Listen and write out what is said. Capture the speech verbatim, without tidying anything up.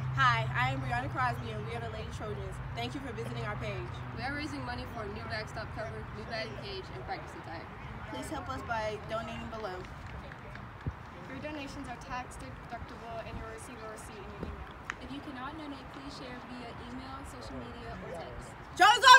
Hi, I am Brianna Crosby and we are the Lady Trojans. Thank you for visiting our page. We are raising money for new backstop cover, new batting cage, and practice attire. Please help us by donating below. Your donations are tax deductible and you'll receive a receipt in your email. If you cannot donate, please share via email, social media, or text. Trojans